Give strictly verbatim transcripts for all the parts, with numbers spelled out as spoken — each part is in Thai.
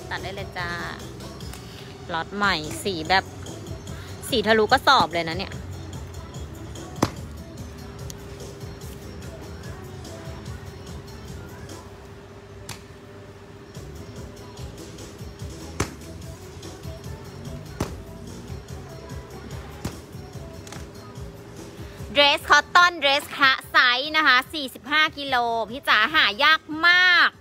ตัดได้เลยจ้าล็อตใหม่สีแบบสีทะลุกระสอบเลยนะเนี่ยเดรสคอตตอนเดรสคะไซส์นะคะสี่สิบห้ากิโลพี่จ๋าหายากมาก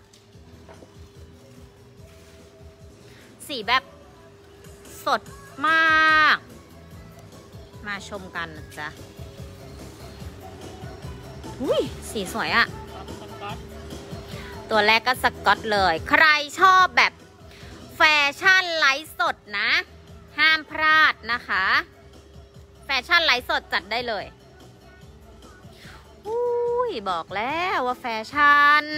สีแบบสดมากมาชมกันนะจ๊ะอุ้ยสีสวยอะตัวแรกก็สกอตเลยใครชอบแบบแฟชั่นไลฟ์สดนะห้ามพลาดนะคะแฟชั่นไลฟ์สดจัดได้เลยอุ้ยบอกแล้วว่าแฟชั่น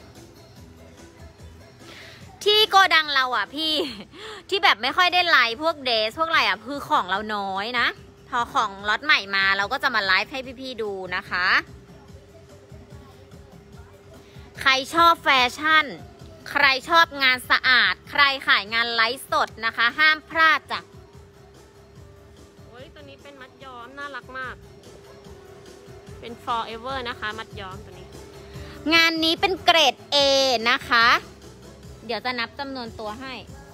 ที่โกดังเราอ่ะพี่ที่แบบไม่ค่อยได้ไลฟ์พวกเดรสพวกอะไรอ่ะคือของเราน้อยนะพอของล็อตใหม่มาเราก็จะมาไลฟ์ให้พี่ๆดูนะคะใครชอบแฟชั่นใครชอบงานสะอาดใครขายงานไลฟ์สดนะคะห้ามพลาดจ้ะโอ้ยตัวนี้เป็นมัดย้อมน่ารักมากเป็น forever นะคะมัดย้อมตัวนี้งานนี้เป็นเกรด A นะคะเดี๋ยวจะนับจำนวนตัวให้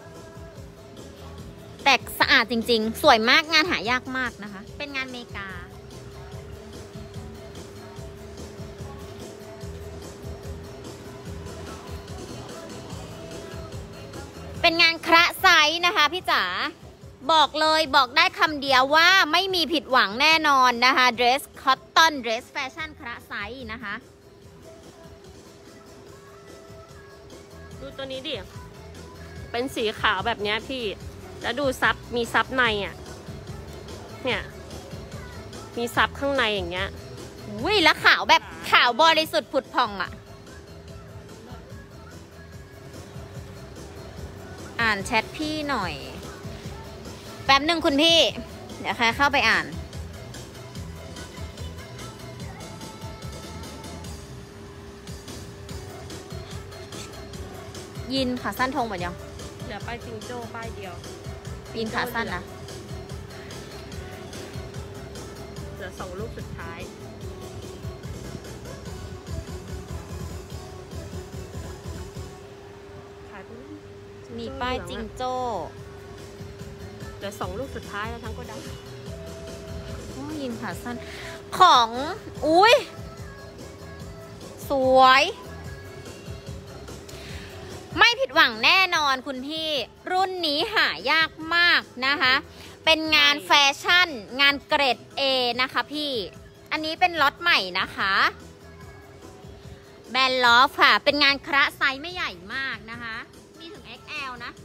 แต่สะอาดจริงๆสวยมากงานหายากมากนะคะเป็นงานอเมริกาเป็นงานคระไซส์นะคะพี่จ๋าบอกเลยบอกได้คำเดียวว่าไม่มีผิดหวังแน่นอนนะคะ dress cotton dress fashion คระไซส์นะคะดูตัวนี้ดิเป็นสีขาวแบบนี้พี่แล้วดูซับมีซับในอ่ะเนี่ยมีซับข้างในอย่างเงี้ยอุ้ยแล้วขาวแบบขาวบริสุทธิ์ผุดผ่องอ่ะอ่านแชทพี่หน่อยแป๊บหนึ่งคุณพี่เดี๋ยวใครเข้าไปอ่านยินขาสั้นทงหมดยังเหลือป้ายจิงโจ้ป้ายเดียวยินขาสั้นนะเหลือสองลูกสุดท้ายมีป้ายจิงโจ้เหลือสองลูกสุดท้ายแล้วทั้งก็ดังโอ้ยินขาสั้นของอุ้ยสวยไม่ผิดหวังแน่นอนคุณพี่รุ่นนี้หายากมากนะคะเป็นงานแฟชั่นงานเกรด A นะคะพี่อันนี้เป็นล็อตใหม่นะคะแบรนด์ลอฟค่ะเป็นงานคระไซส์ไม่ใหญ่มากนะคะมีถึง เอ็กซ์ แอล นะ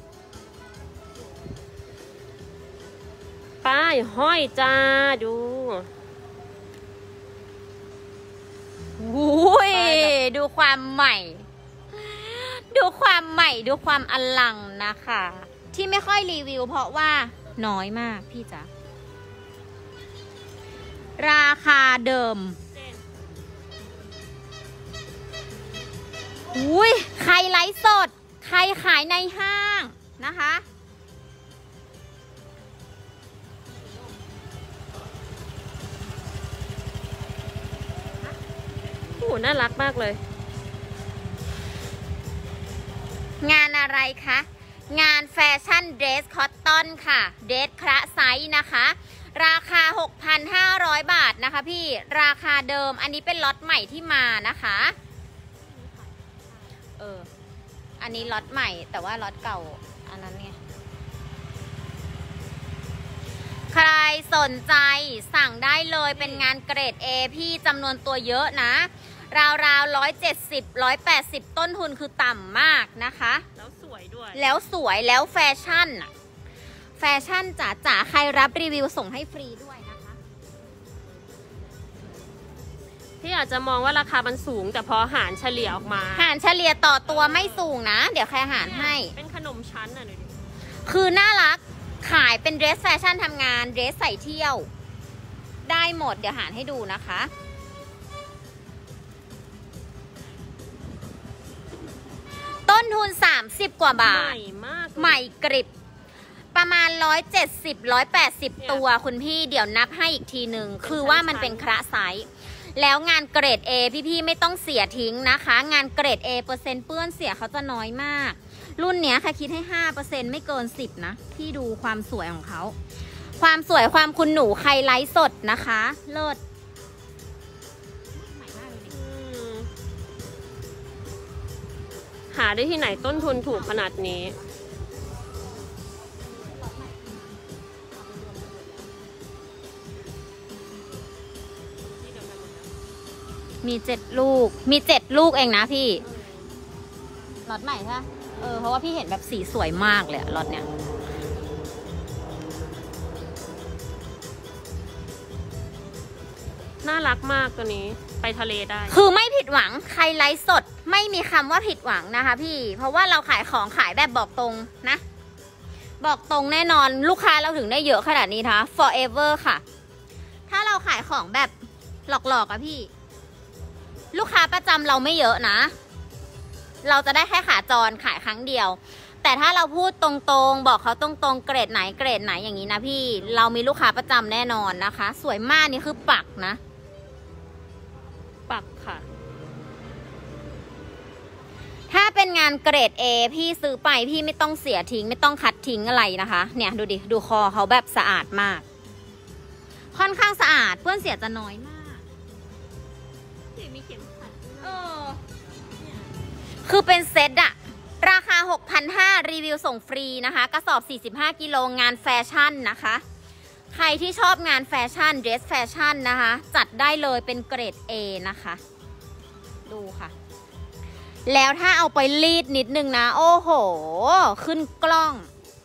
ป้ายห้อยจ้าดูอุ้ยดูความใหม่ดูความใหม่ดูความอลังนะคะที่ไม่ค่อยรีวิวเพราะว่าน้อยมากพี่จ๋าราคาเดิมอุ้ยใครไลฟ์สดใครขายในห้างนะคะโอ้น่ารักมากเลยงานอะไรคะงานแฟชั่นเดรสคอตตอนค่ะเดรสคระไซส์นะคะราคา หกพันห้าร้อย บาทนะคะพี่ราคาเดิมอันนี้เป็นล็อตใหม่ที่มานะคะเอออันนี้ล็อตใหม่แต่ว่าล็อตเก่าอันนั้นไงใครสนใจสั่งได้เลยเป็นงานเกรด A พี่จำนวนตัวเยอะนะราวๆร้อยเจ็ดสิบร้อยแปดสิบต้นทุนคือต่ำมากนะคะแล้วสวยด้วยแล้วสวยแล้วแฟชั่นอะแฟชั่นจ๋าจ๋าใครรับรีวิวส่งให้ฟรีด้วยนะคะพี่อาจจะมองว่าราคามันสูงแต่พอหารเฉลี่ยออกมาหารเฉลี่ยต่อตัวไม่สูงนะเดี๋ยวใครหารให้เป็นขนมชั้นอ่ะดูดิคือน่ารักขายเป็นเดรสแฟชั่นทำงานเดรสใส่เที่ยวได้หมดเดี๋ยวหารให้ดูนะคะต้นทุนสามสิบกว่าบาทใหม่มากใหม่กริบประมาณร้อยเจ็ดสิบร้อยแปดสิบตัวคุณพี่เดี๋ยวนับให้อีกทีหนึ่งคือว่ามันเป็นคระไซส์แล้วงานเกรด A พี่ๆไม่ต้องเสียทิ้งนะคะ งานเกรด A เปอร์เซ็นต์เปื้อนเสียเขาจะน้อยมากรุ่นเนี้ยค่ะคิดให้ ห้าเปอร์เซ็นต์ ไม่เกินสิบนะพี่ดูความสวยของเขาความสวยความคุณหนูใครไลฟ์สดนะคะเลิศหาได้ที่ไหนต้นทุนถูกขนาดนี้มีเจ็ดลูกมีเจ็ดลูกเองนะพี่ล็อตใหม่ใช่ไหมเออเพราะว่าพี่เห็นแบบสีสวยมากเลยล็อตเนี้ยน่ารักมากตัวนี้ไปทะเลได้คือไม่ผิดหวังใครไลฟ์สดไม่มีคำว่าผิดหวังนะคะพี่เพราะว่าเราขายของขายแบบบอกตรงนะบอกตรงแน่นอนลูกค้าเราถึงได้เยอะขนาดนี้นะคะ forever ค่ะถ้าเราขายของแบบหลอกๆอะพี่ลูกค้าประจำเราไม่เยอะนะเราจะได้แค่ขาจรขายครั้งเดียวแต่ถ้าเราพูดตรงๆบอกเขาตรงๆเกรดไหนเกรดไหนอย่างนี้นะพี่เรามีลูกค้าประจำแน่นอนนะคะสวยมากนี่คือปักนะปักค่ะถ้าเป็นงานเกรด A พี่ซื้อไปพี่ไม่ต้องเสียทิ้งไม่ต้องคัดทิ้งอะไรนะคะเนี่ยดูดิดูคอเขาแบบสะอาดมากค่อนข้างสะอาดเปื้อนเสียจะน้อยมากมีเข็มขัดเออคือเป็นเซตอะราคา หกพันห้าร้อย รีวิวส่งฟรีนะคะกระสอบสี่สิบห้ากิโลงานแฟชั่นนะคะใครที่ชอบงานแฟชั่นเดรสแฟชั่นนะคะจัดได้เลยเป็นเกรด A นะคะดูค่ะแล้วถ้าเอาไปรีดนิดนึงนะโอ้โหขึ้นกล้อง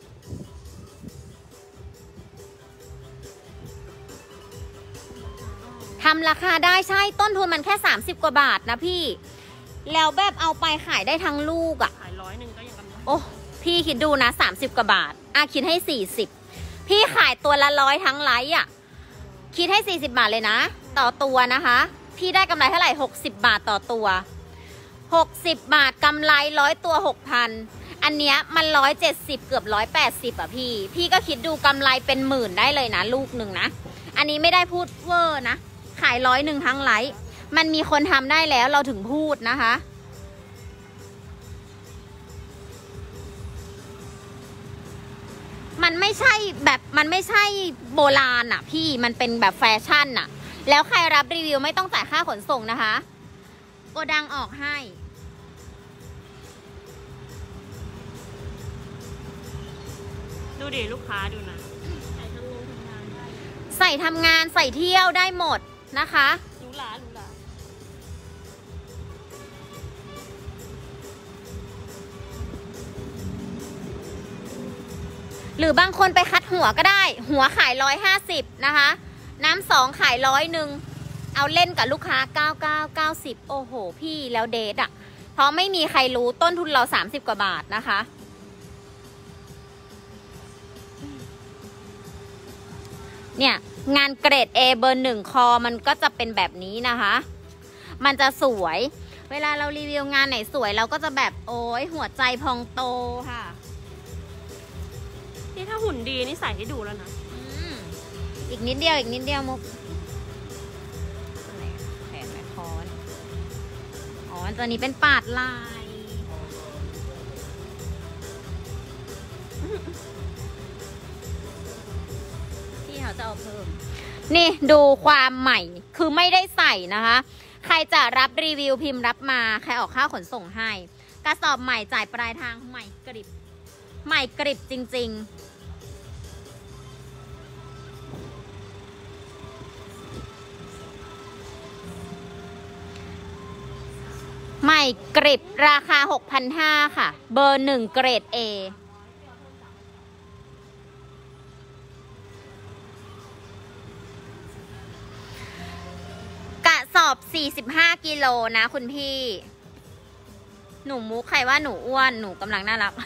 ทำราคาได้ใช่ต้นทุนมันแค่สามสิบกว่าบาทนะพี่แล้วแบบเอาไปขายได้ทั้งลูกอะขายร้อยหนึ่งก็ยังกำไรโอ้พี่คิดดูนะสามสิบกว่าบาทอ่ะคิดให้สี่สิบพี่ขายตัวละร้อยทั้งไลฟ์อะคิดให้สี่สิบบาทเลยนะต่อตัวนะคะพี่ได้กำไรเท่าไหร่หกสิบบาทต่อตัวหกสิบบาทกำไรร้อยตัวหกพันอันเนี้ยมันร้อยเจ็ดสิบเกือบร้อยแปดสิบอ่ะพี่พี่ก็คิดดูกำไรเป็นหมื่นได้เลยนะลูกหนึ่งนะอันนี้ไม่ได้พูดเวอร์นะขายร้อยหนึ่งทั้งไลฟ์มันมีคนทำได้แล้วเราถึงพูดนะคะมันไม่ใช่แบบมันไม่ใช่โบราณอ่ะพี่มันเป็นแบบแฟชั่นอ่ะแล้วใครรับรีวิวไม่ต้องจ่ายค่าขนส่งนะคะโกดังออกให้ดูดิลูกค้าดูนะใส่ทำงานใส่เที่ยวได้หมดนะคะหรูหราหรูหราหรือบางคนไปคัดหัวก็ได้หัวขายร้อยห้าสิบนะคะน้ำสองขายร้อยหนึ่งเอาเล่นกับลูกค้าเก้าเก้าเก้าสิบโอ้โหพี่แล้วเดทอ่ะเพราะไม่มีใครรู้ต้นทุนเราสามสิบกว่าบาทนะคะเนี่ยงานเกรด A เบอร์หนึ่งคอมันก็จะเป็นแบบนี้นะคะมันจะสวยเวลาเรารีวิวงานไหนสวยเราก็จะแบบโอ้ยหัวใจพองโตค่ะนี่ถ้าหุ่นดีนี่ใส่ให้ดูแล้วนะอีกนิดเดียวอีกนิดเดียวมุกแขนแม่คอนอ๋อตัวนี้เป็นปาดลายที่เขาจะเอาเพิ่มนี่ดูความใหม่คือไม่ได้ใส่นะคะใครจะรับรีวิวพิมพ์รับมาใครออกค่าขนส่งให้กระสอบใหม่จ่ายปลายทางใหม่กริบใหม่กริบจริงๆใหม่กริบราคา หกพันห้าร้อย ค่ะเบอร์หนึ่งเกรด A กระสอบสี่สิบห้ากิโลนะคุณพี่หนูมุกใครว่าหนูอ้วนหนูกำลังน่ารัก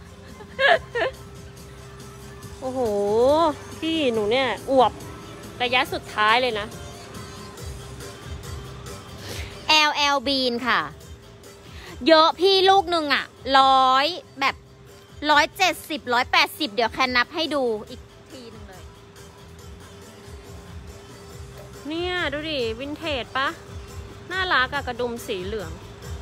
โอ้โหพี่หนูเนี่ยอวบระยะสุดท้ายเลยนะแอล แอล บีนค่ะเยอะพี่ลูกหนึ่งอะร้อยแบบร้อยเจ็ดสิบร้อยแปดสิบเดี๋ยวแคนนับให้ดูอีกทีหนึงเลยเนี่ยดูดิวินเทจปะน่ารักอะกระดุมสีเหลือง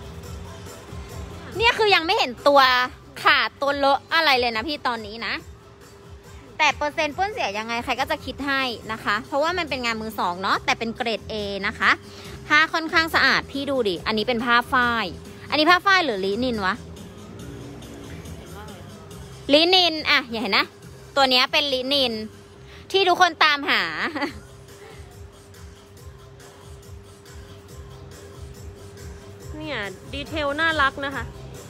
เนี่ยคือยังไม่เห็นตัวขาดตัวเลอะอะไรเลยนะพี่ตอนนี้นะ แต่เปอร์เซ็นต์เปื้อนเสียยังไงใครก็จะคิดให้นะคะ เพราะว่ามันเป็นงานมือสองเนาะแต่เป็นเกรด A นะคะผ้าค่อนข้างสะอาดพี่ดูดิอันนี้เป็นผ้าฝ้ายอันนี้ผ้าฝ้ายหรือลินินวะลินินอะอย่าเห็นนะตัวเนี้ยเป็นลินินที่ทุกคนตามหาเนี่ยดีเทลน่ารักนะคะ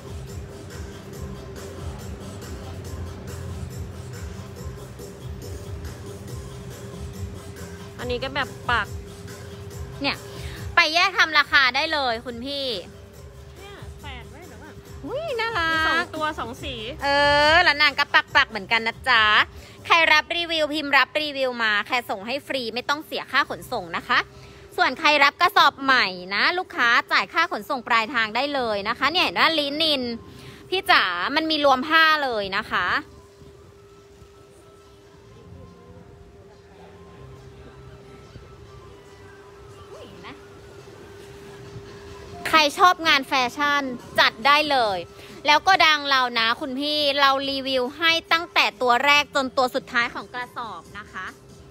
อันนี้ก็แบบปักเนี่ยไปแยกทำราคาได้เลยคุณพี่เนี่ยแปดไว้หรือว่าอุ้ยน่ารักมีสองตัวสองสีเออแล้วนางก็ปักปักเหมือนกันนะจ๊ะใครรับรีวิวพิมพ์รับรีวิวมาแค่ส่งให้ฟรีไม่ต้องเสียค่าขนส่งนะคะส่วนใครรับกระสอบใหม่นะลูกค้าจ่ายค่าขนส่งปลายทางได้เลยนะคะเนี่ยนะลินินพี่จ๋ามันมีรวมผ้าเลยนะคะใครชอบงานแฟชั่นจัดได้เลยแล้วก็ดังเรานะคุณพี่เรารีวิวให้ตั้งแต่ตัวแรกจนตัวสุดท้ายของกระสอบนะคะ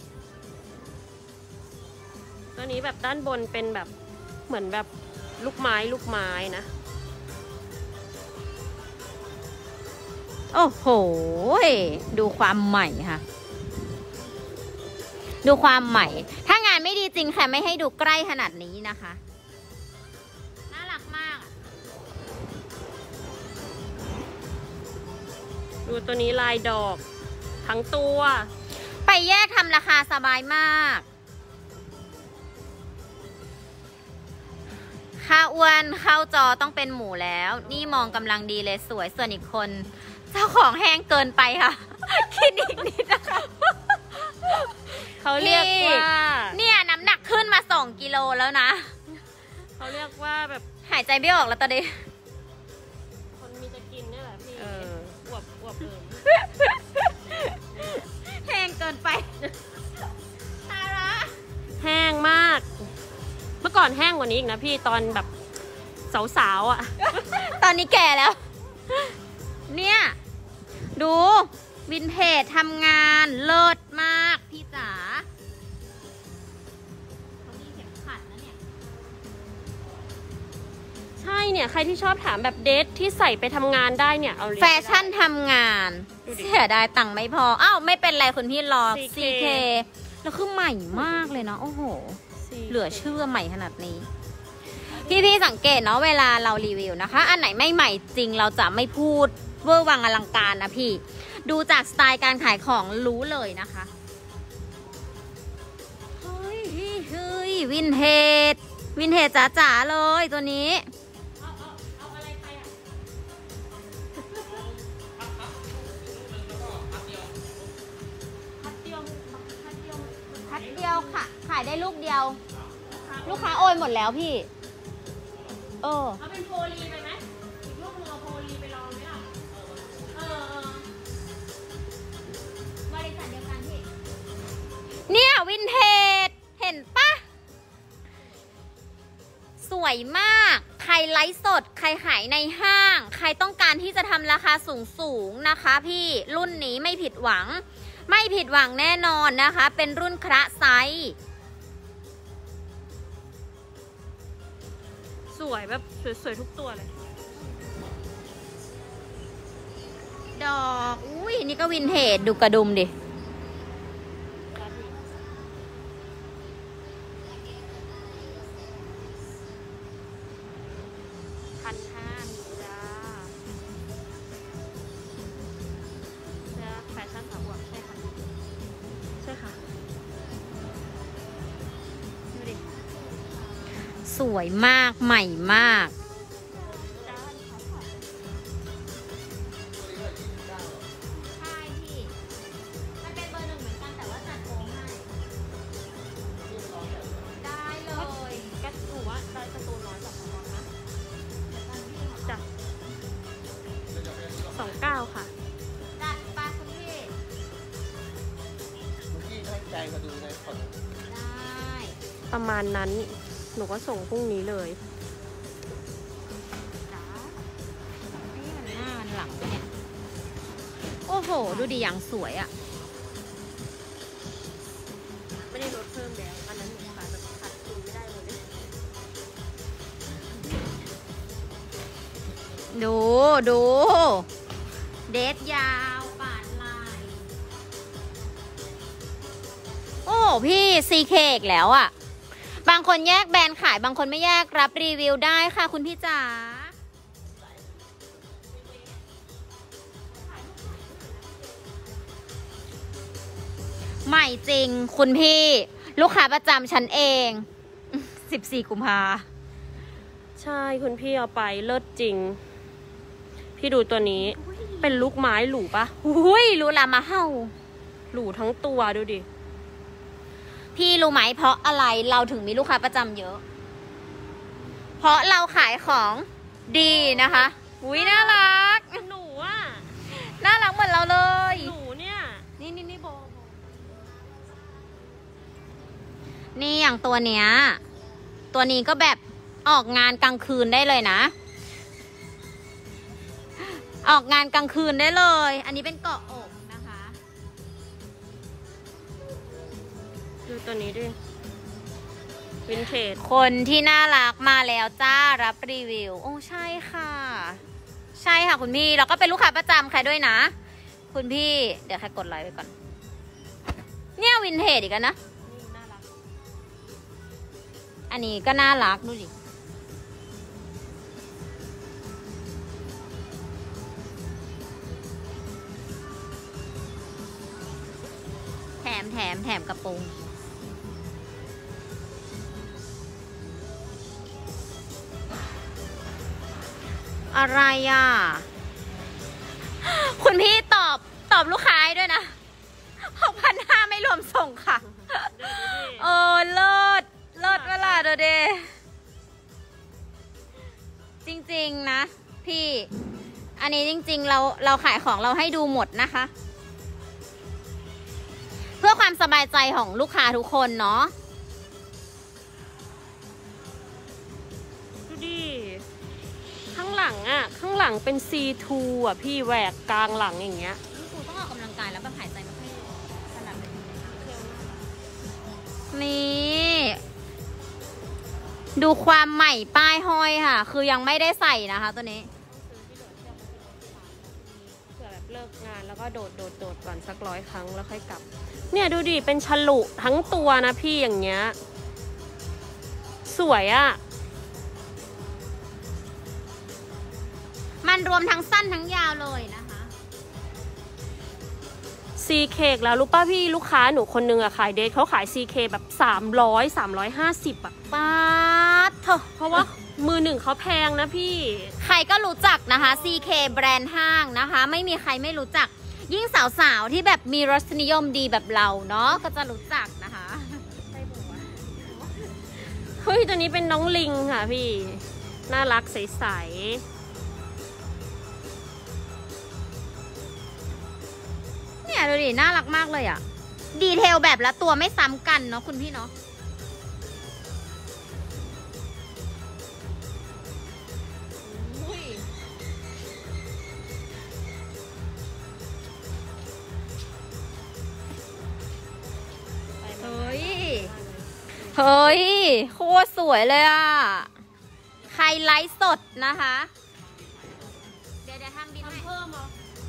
ตัวนี้แบบด้านบนเป็นแบบเหมือนแบบลูกไม้ลูกไม้นะโอ้โหดูความใหม่ค่ะดูความใหม่ถ้างานไม่ดีจริงค่ะไม่ให้ดูใกล้ขนาดนี้นะคะน่ารักมากดูตัวนี้ลายดอกทั้งตัวไปแยกทำราคาสบายมากค่าอ้วนเข้าจอต้องเป็นหมูแล้วนี่มองกำลังดีเลยสวยส่วนอีกคนเจ้าของแห้งเกินไปค่ะคิดอีกนิดนะคะเขาเรียกว่าเนี่ยน้ำหนักขึ้นมาสองกิโลแล้วนะเขาเรียกว่าแบบหายใจไม่ออกแล้วตอนนี้คนมีจะกินนี่แหละพี่อวบอวบเอิมแห้งเกินไปตาละแห้งมากเมื่อก่อนแห้งกว่านี้อีกนะพี่ตอนแบบสาวๆอ่ะตอนนี้แก่แล้วเนี่ยดูวินเทจทำงานเลิศมากพี่จ๋าเขามีเข็มขัดนะเนี่ยใช่เนี่ยใครที่ชอบถามแบบเดทที่ใส่ไปทำงานได้เนี่ยเอาแฟชั่นทำงานเสียดายตังค์ไม่พออ้าวไม่เป็นไรคุณพี่รอ ซี เค แล้วคือใหม่มากเลยเนาะโอ้โหเหลือเชื่อใหม่ขนาดนี้พี่ๆสังเกตเนาะเวลาเรารีวิวนะคะอันไหนไม่ใหม่จริงเราจะไม่พูดเวอร์วังอลังการนะพี่ดูจากสไตล์การขายของรู้เลยนะคะเฮ้ยเฮ้ยวินเทจวินเทจจ๋าๆเลยตัวนี้เอาเอาเอาอะไรไปอ่ะพัดเดียวพัดเดียวพัดเดียวค่ะขายได้ลูกเดียวลูกค้าโอนหมดแล้วพี่เออเอาเป็นโพลีไปไหมอีกลูกนึงเอาโพลีไปลองไหมล่ะเออบริษัทเดียวกันพี่เนี่ยวินเทจเห็นปะสวยมากใครไลฟ์สดใครขายในห้างใครต้องการที่จะทำราคาสูงสูงนะคะพี่รุ่นนี้ไม่ผิดหวังไม่ผิดหวังแน่นอนนะคะเป็นรุ่นคระไซส์สวยแบบสวยๆทุกตัวเลยดอกอุ้ยนี่ก็วินเทจดูกระดุมดิพันห้าจ้าเสื้อแฟชั่นสาวอวบใช่ค่ะใช่ค่ะดูดิสวยมากใหม่มากใช่พี่มันเป็นเบอร์หนึ่งเหมือนกันแต่ว่าจัดโค้งให้ได้เลยแกหนูว่าได้ประตูน้อยกว่าของน้องนะจ้ะสองเก้าค่ะประมาณนั้นหนูก็ส่งพรุ่งนี้เลยนี่มันหน้ามันหลังเนี่ยโอ้โหดูดิอย่างสวยอะไม่ได้ลดเพิ่มแล้วอันนั้นหนูขายแบบขาดทุนไม่ได้เลยดูดูเดทยาวปาดลายโอ้พี่ซีเคกแล้วอะบางคนแยกแบรนด์ขายบางคนไม่แยกรับรีวิวได้ค่ะคุณพี่จ๋าใหม่จริงคุณพี่ลูกค้าประจำฉันเองสิบสี่กุมภาใช่คุณพี่เอาไปเลิศจริงพี่ดูตัวนี้เป็นลูกไม้หรูปะหุ้ยรู้ละมาเห่าหรูทั้งตัวดูดิพี่รู้ไหมเพราะอะไรเราถึงมีลูกค้าประจำเยอะเพราะเราขายของดีนะคะอุ้ยน่ารักหนูอ่ะน่ารักเหมือนเราเลยหนูเนี่ยนี่นี่นี่โบนี่อย่างตัวเนี้ยตัวนี้ก็แบบออกงานกลางคืนได้เลยนะออกงานกลางคืนได้เลยอันนี้เป็นเกาะอกนะคะดูตัวนี้ดิวินเทจคนที่น่ารักมาแล้วจ้ารับรีวิวโอ้ใช่ค่ะใช่ค่ะคุณพี่เราก็เป็นลูกค้าประจำใครด้วยนะคุณพี่เดี๋ยวใครกดไลค์ไปก่อนเนี่ยวินเทจอีกแล้วนะอันนี้ก็น่ารักดูดิแถมแถมแถมกระโปรงอะไรอ่ะคุณพี่ตอบตอบลูกค้าด้วยนะหกพันห้าไม่รวมส่งค่ะเออเลิศเลิศเวลาเด้อเดจริงๆนะพี่อันนี้จริงๆเราเราขายของเราให้ดูหมดนะคะเพื่อความสบายใจของลูกค้าทุกคนเนาะดูดิข้างหลังอ่ะข้างหลังเป็น ซี ทู อ่ะพี่แหวกกลางหลังอย่างเงี้ยครูต้องออกกำลังกายแล้วแบบหายใจไม่ค่อยถนัดเลยนี่ดูความใหม่ป้ายห้อยค่ะคือยังไม่ได้ใส่นะคะตัวนี้เผื่อแบบเลิกงานแล้วก็โดดโดดโดดก่อนสักร้อยครั้งแล้วค่อยกลับเนี่ยดูดิเป็นฉลุทั้งตัวนะพี่อย่างเงี้ยสวยอะมันรวมทั้งสั้นทั้งยาวเลยนะคะซีเคกแล้วรู้ป่ะพี่ลูกค้าหนูคนนึงอะขายเดทเขาขาย ซี เค แบบสามร้อย สามร้อยห้าสิบอะป๊าดเถอะเพราะว่ามือหนึ่งเขาแพงนะพี่ใครก็รู้จักนะคะ ซี เค แบรนด์ห้างนะคะไม่มีใครไม่รู้จักยิ่งสาวๆที่แบบมีรสนิยมดีแบบเราเนาะก็จะรู้จักนะคะเฮ้ยตัวนี้เป็นน้องลิงค่ะพี่น่ารักใสๆเนี่ยดูดิน่ารักมากเลยอะดีเทลแบบละตัวไม่ซ้ำกันเนาะคุณพี่เนาะเฮ้ยโคตรสวยเลยอ่ะใครไลฟ์สดนะคะเดี๋ยวเดี๋ยวทำบินเพิ่มเหรอ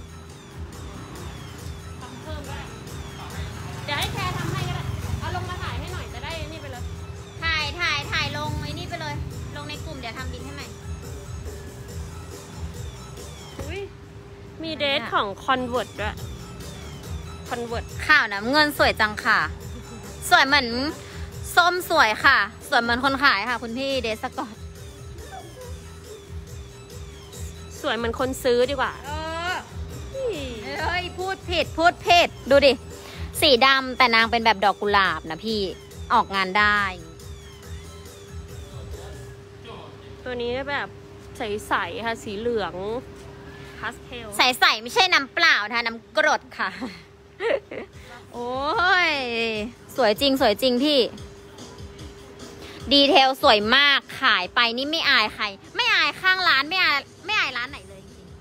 ทำเพิ่มก็ได้เดี๋ยวให้แคร์ทำให้ก็ได้เอาลงมาถ่ายให้หน่อยจะได้นี่ไปเลยถ่ายถ่ายถ่ายลงไอ้นี่ไปเลยลงในกลุ่มเดี๋ยวทำบินให้ใหม่อุ้ยมีเดทของคอนเวิร์ตด้วยคอนเวิร์ตข่าวนะเงินสวยจังค่ะสวยเหมือนส้มสวยค่ะสวยเหมือนคนขายค่ะคุณพี่เดสกอตสวยเหมือนคนซื้อดีกว่าเออเฮ้ยพูดผิดพูดผิดดูดิสีดำแต่นางเป็นแบบดอกกุหลาบนะพี่ออกงานได้ตัวนี้แบบใสๆค่ะสีเหลืองพาสเทลใสๆไม่ใช่น้ำเปล่านะน้ำกรดค่ะโอ้ยสวยจริงสวยจริงพี่ดีเทลสวยมากขายไปนี่ไม่อายใครไม่อายข้างร้านไม่อายไม่อายร้านไหนเลยจริง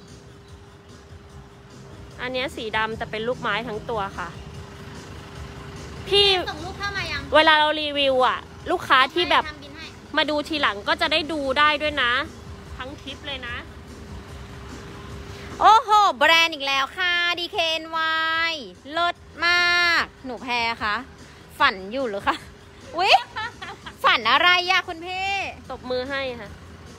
อันนี้สีดำแต่เป็นลูกไม้ทั้งตัวค่ะพี่ส่งรูปเข้ามายังเวลาเรารีวิวอ่ะลูกค้าที่แบบมาดูทีหลังก็จะได้ดูได้ด้วยนะทั้งคลิปเลยนะโอ้โหแบรนด์อีกแล้วค่ะ ดี เค เอ็น วาย เลิศมากหนูแพรคะฝันอยู่หรือคะอุ๊ยฝันอะไรอะคุณพี่ตบมือให้ค่ะ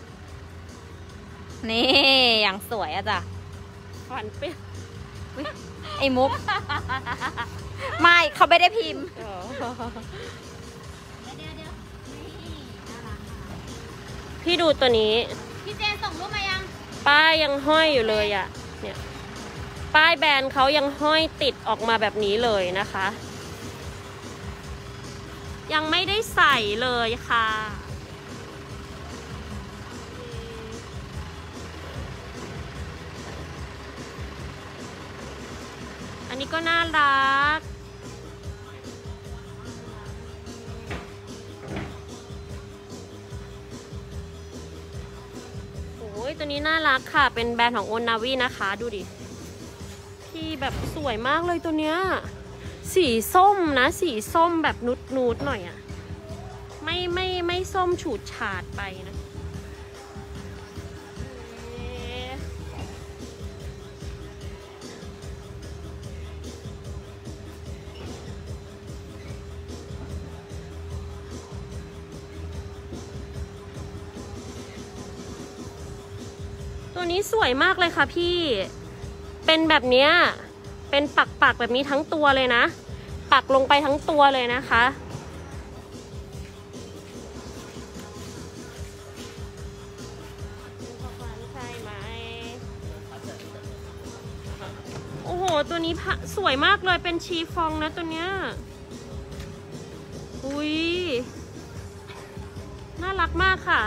นี่อย่างสวยอะจ้ะฝันเปี้ยไอ้มุกไม่เขาไม่ได้พิมพ์พี่ดูตัวนี้พี่เจนส่งรูปมายังป้ายยังห้อยอยู่เลยอ่ะเนี่ยป้ายแบรนด์เขายังห้อยติดออกมาแบบนี้เลยนะคะยังไม่ได้ใส่เลยค่ะอันนี้ก็น่ารักโอ้ยตัวนี้น่ารักค่ะเป็นแบรนด์ของโอนนาวีนะคะดูดิที่แบบสวยมากเลยตัวเนี้ยสีส้มนะสีส้มแบบนุดนูดหน่อยอะไม่ไม่ไม่ส้มฉูดฉาดไปนะตัวนี้สวยมากเลยค่ะพี่เป็นแบบเนี้ยเป็นปักปักแบบนี้ทั้งตัวเลยนะปักลงไปทั้งตัวเลยนะคะใช่ไหมโอ้โหตัวนี้สวยมากเลยเป็นชีฟองนะตัวเนี้ยอุ้ยน่ารักมากค่ะ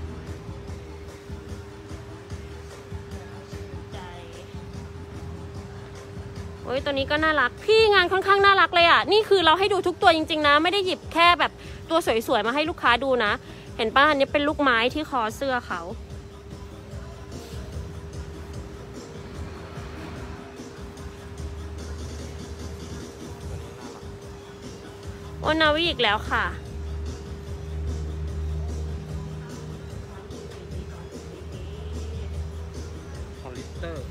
โอ้ยตัวนี้ก็น่ารักพี่งานค่อนข้างน่ารักเลยอ่ะนี่คือเราให้ดูทุกตัวจริงๆนะไม่ได้หยิบแค่แบบตัวสวยๆมาให้ลูกค้าดูนะเห็นป่ะอันนี้เป็นลูกไม้ที่คอเสื้อเขาโอนาวิอีกแล้วค่ะคอลิสเตอร์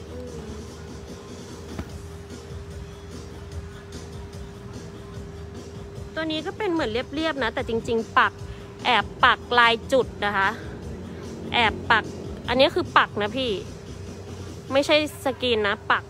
ตัวนี้ก็เป็นเหมือนเรียบๆนะแต่จริงๆปักแอบปักลายจุดนะคะแอบปักอันนี้คือปักนะพี่ไม่ใช่สกรีนนะปัก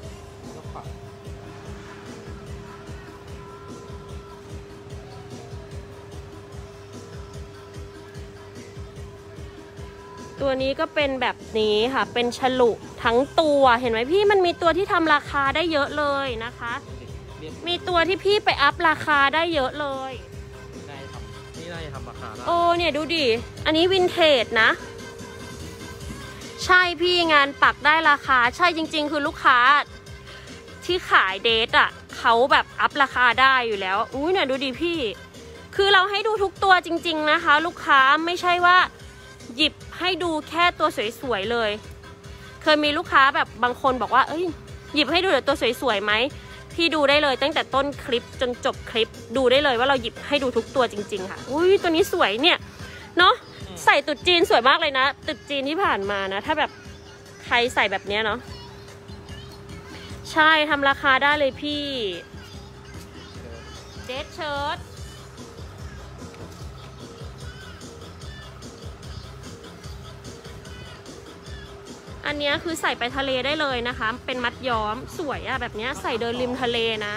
ตัวนี้ก็เป็นแบบนี้ค่ะเป็นฉลุทั้งตัวเห็นไหมพี่มันมีตัวที่ทำราคาได้เยอะเลยนะคะมีตัวที่พี่ไปอัพราคาได้เยอะเลยได้ทำนี่ได้ทำราคาได้โอ้เนี่ยดูดิอันนี้วินเทจนะใช่พี่งานปักได้ราคาใช่จริงๆคือลูกค้าที่ขายเดทอ่ะเขาแบบอัพราคาได้อยู่แล้วอุ้ยเนี่ยดูดิพี่คือเราให้ดูทุกตัวจริงๆนะคะลูกค้าไม่ใช่ว่าหยิบให้ดูแค่ตัวสวยๆเลยเคยมีลูกค้าแบบบางคนบอกว่าเอ้ยหยิบให้ดูแต่ตัวสวยๆไหมพี่ดูได้เลยตั้งแต่ต้นคลิปจนจบคลิปดูได้เลยว่าเราหยิบให้ดูทุกตัวจริงๆค่ะอุ้ยตัวนี้สวยเนี่ยเนาะใส่ตุ๊ดจีนสวยมากเลยนะตุ๊ดจีนที่ผ่านมานะถ้าแบบใครใส่แบบนี้เนาะใช่ทำราคาได้เลยพี่เดทเชิ้ตอันนี้คือใส่ไปทะเลได้เลยนะคะเป็นมัดย้อมสวยอะแบบนี้ใส่เดินริมทะเลนะ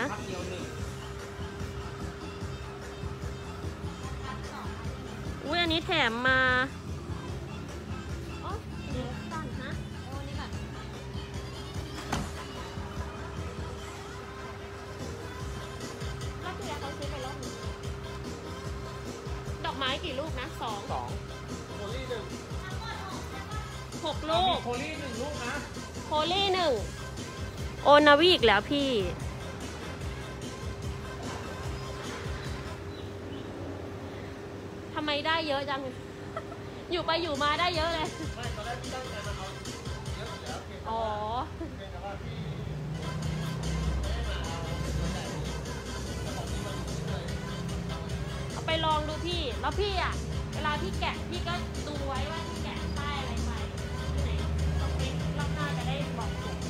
อุ้ยอันนี้แถมมาอ๋อเดี๋ยวสั่นนะโอ้นี่ก่อนรอบที่แล้วเขาซื้อไปรอบนึงดอกไม้กี่ลูกนะสองสองโคลี่หนึ่งหกลูกโคลี่หนึ่งลูกนะโคลี่หนึ่งโอนาวีอีกแล้วพี่ไมได้เยอะจัง อยู่ไปอยู่มาได้เยอะเลยไม่ตอนแรกพี่ตั้งใจมาเอาเยอะอยู่แล้วเพียงอ๋อแต่ว่าพี่ไม่ได้มาเอาตัวใหญ่แล้วของพี่มันเลยเอาไปลองดูพี่ แล้วพี่อ่ะ เวลาพี่แกะพี่ก็ดูไว้ว่าพี่แกะป้ายอะไรไปที่ไหนสเปครอบหน้าจะได้บอกถูก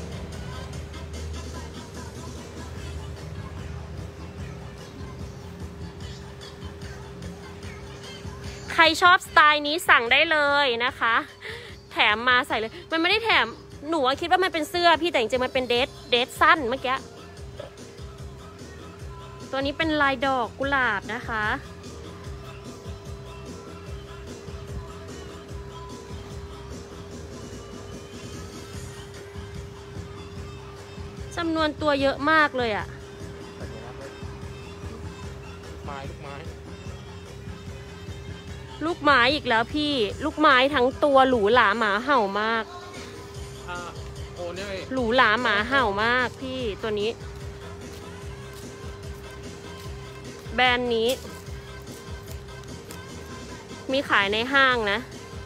ใครชอบสไตล์นี้สั่งได้เลยนะคะ แถมมาใส่เลย มันไม่ได้แถม หนูคิดว่ามันเป็นเสื้อพี่แต่จริงๆมันเป็นเดรสเดรสสั้นเมื่อกี้ ตัวนี้เป็นลายดอกกุหลาบนะคะจำนวนตัวเยอะมากเลยอะแต่เดี๋ยวนะลูกไม้ลูกไม้ลูกไม้อีกแล้วพี่ ลูกไม้ทั้งตัวหรูหราหมาเห่ามากอ่าโอเนี่ยหรูหราหมาเห่ามากพี่ตัวนี้ แบรนด์นี้ มีขายในห้างนะ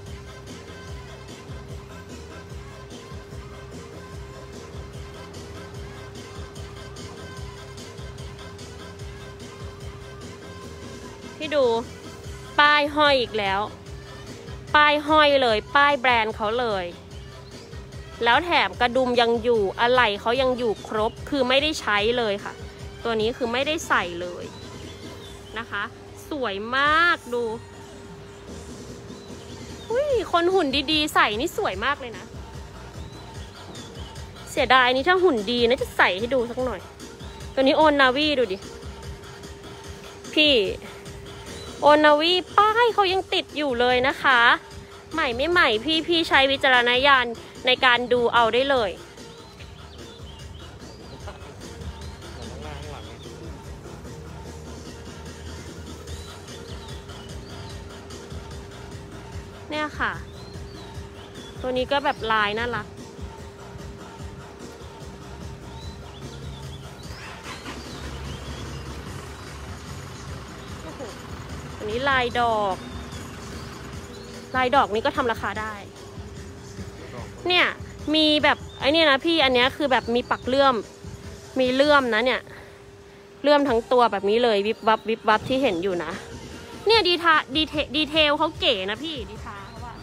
พี่ดูป้ายห้อยอีกแล้ว ป้ายห้อยเลยป้ายแบรนด์เขาเลย แล้วแถมกระดุมยังอยู่อะไหล่เขายังอยู่ครบคือไม่ได้ใช้เลยค่ะ ตัวนี้คือไม่ได้ใส่เลยนะคะ สวยมากดูอุ้ยคนหุ่นดีๆใส่นี่สวยมากเลยนะ เสียดายนี่ถ้าหุ่นดีนะจะใส่ให้ดูสักหน่อย ตัวนี้โอนนาวีดูดิพี่โอนาวีป้ายเขายังติดอยู่เลยนะคะ ใหม่ไม่ใหม่พี่พี่ใช้วิจารณญาณในการดูเอาได้เลยข้างล่างข้างหลังเนี่ยค่ะ ตัวนี้ก็แบบลายน่ารักอันนี้ลายดอกลายดอกนี้ก็ทำราคาได้เนี่ยมีแบบไอ้นี่นะพี่อันนี้คือแบบมีปักเลื่อมมีเลื่อมนะเนี่ยเลื่อมทั้งตัวแบบนี้เลยวิบวับวิบวับที่เห็นอยู่นะเนี่ยดีทาดีเทดีเทลเขาเก๋นะพี่ดีทาเขาว่า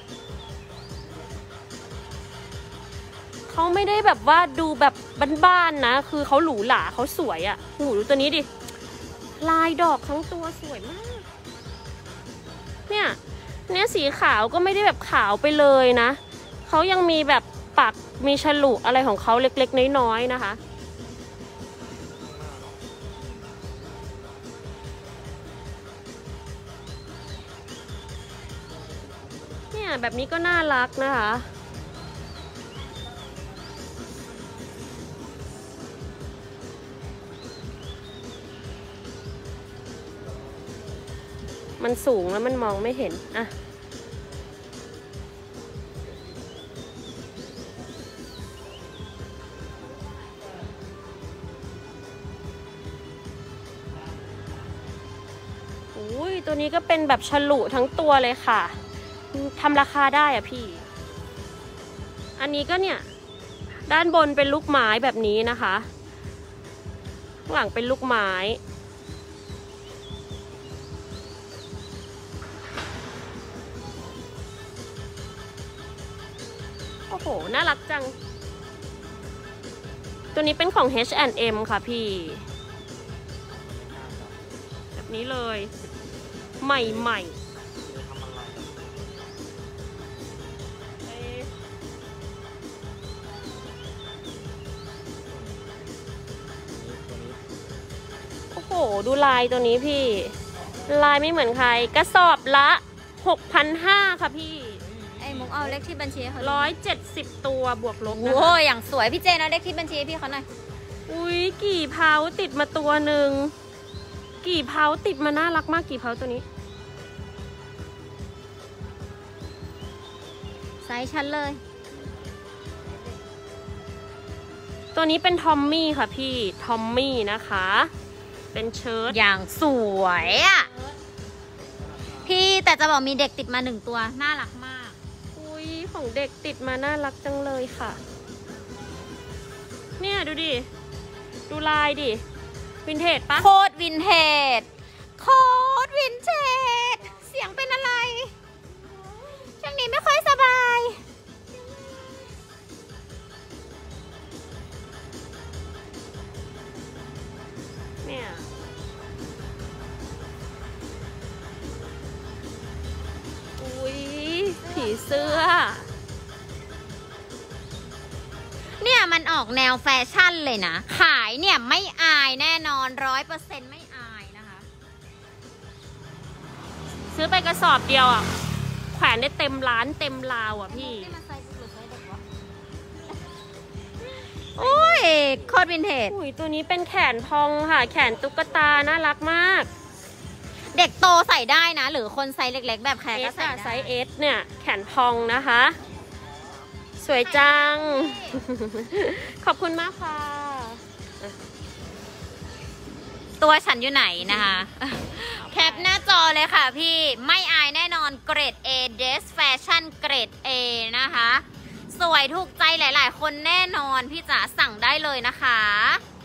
เขาไม่ได้แบบว่าดูแบบบ้านๆนะคือเขาหรูหราเขาสวยอะ่ะหูดูตัวนี้ดิลายดอกทั้งตัวสวยมากเนี่ยเนี่ยสีขาวก็ไม่ได้แบบขาวไปเลยนะเขายังมีแบบปักมีฉลุอะไรของเขาเล็กๆน้อยๆนะคะเนี่ยแบบนี้ก็น่ารักนะคะมันสูงแล้วมันมองไม่เห็นอะอุ้ยตัวนี้ก็เป็นแบบฉลุทั้งตัวเลยค่ะทำราคาได้อะพี่อันนี้ก็เนี่ยด้านบนเป็นลูกไม้แบบนี้นะคะข้างหลังเป็นลูกไม้โอ้โหน่ารักจังตัวนี้เป็นของ เอช แอนด์ เอ็ม ค่ะพี่แบบนี้เลยใหม่ใหม่โอ้โหดูลายตัวนี้พี่ลายไม่เหมือนใครกระสอบละ หกพันห้าร้อย ค่ะพี่ไอ้มุกเอาเลขที่บัญชีเขาร้อยเจ็ดสิบตัวบวกลบนะโอ้ยอย่างสวยพี่เจนเอาเลขที่บัญชีพี่เขาหน่อยอุ้ยกี่เพาติดมาตัวหนึ่งกี่เพาติดมาน่ารักมากกี่เพาตัวนี้ไซส์ชั้นเลยตัวนี้เป็นทอมมี่ค่ะพี่ทอมมี่นะคะเป็นเชิ้ตอย่างสวยอ่ะพพี่แต่จะบอกมีเด็กติดมาหนึ่งตัวน่ารักมากอุ้ยของเด็กติดมาน่ารักจังเลยค่ะ เนี่ยดูดิ ดูลายดิ วินเทจปะโคตรวินเทจโคตรวินเทจเสียงเป็นอะไรช่วงนี้ไม่ค่อยสบายเนี่ย อุ้ยผีเสื้อเนี่ยมันออกแนวแฟชั่นเลยนะ ขายเนี่ยไม่อายแน่นอนร้อยเปอร์เซ็นต์ไม่อายนะคะซื้อไปกระสอบเดียวอ่ะ แขวนได้เต็มร้านเต็มราวอ่ะพี่โอ้ยโคตรวินเทจอุ้ยตัวนี้เป็นแขนพองค่ะ แขนตุ๊กตาน่ารักมากเด็กโตใส่ได้นะ หรือคนไซส์เล็กๆ แบบแคร์เอก็สใส่อะได้ไซส์เอสเนี่ย แขนพองนะคะ สวยจัง ขอบคุณมากค่ะตัวฉันอยู่ไหนนะคะ แคปหน้าจอเลยค่ะพี่ไม่อายแน่นอนเกรด A Dress Fashion เกรด A นะคะ สวยถูกใจหลายๆ คนแน่นอนพี่จ๋าสั่งได้เลยนะคะ